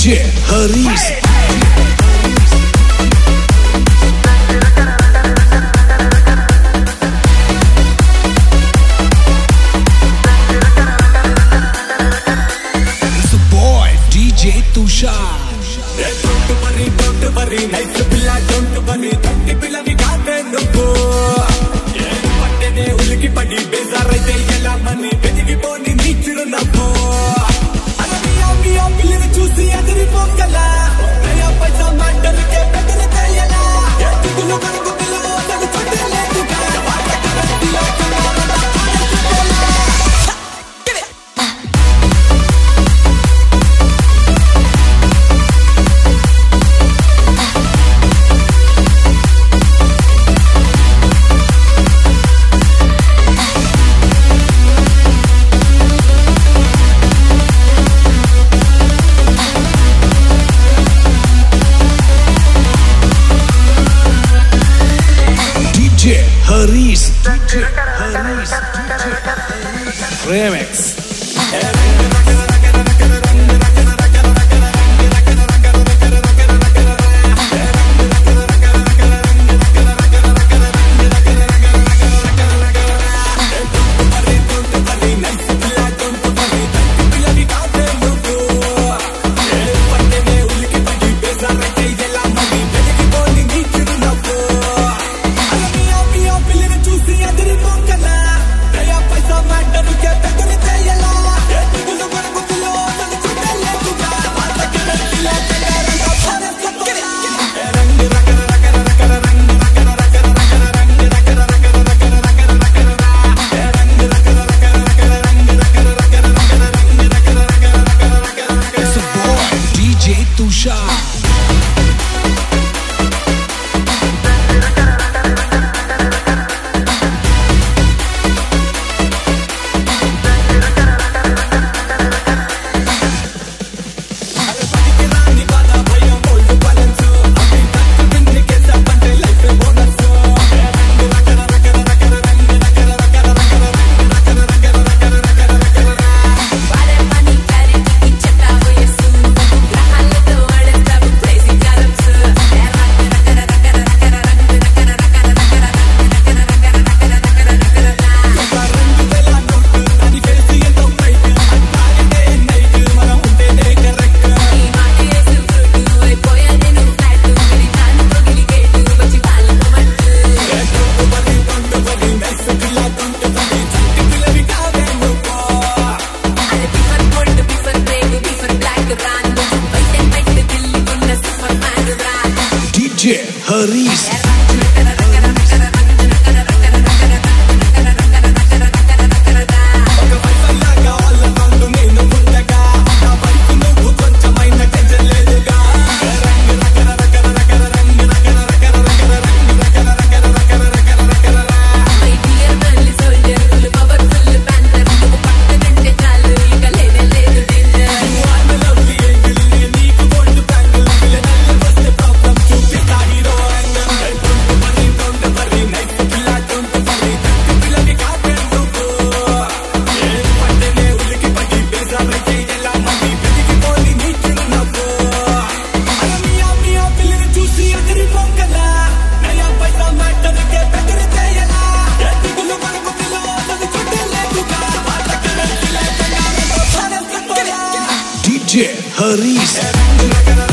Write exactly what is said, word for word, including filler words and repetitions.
D J Haris. It's the boy D J Tushar. Don't worry, don't worry, nice pilla, don't worry, thirty pilla vi gaate nuvvu. Pattene uliki padi bezaaraithe ela mani bedigi poni neechidu navvu. Alamiya miya pillani chusi adiri pokala. Naya paisa matter ke bedere teyala. Yettulu karagu pilu tadu chodele tuga. Vata karantila kamara Haris, D J Haris, Remix. D J Haris. D J Haris.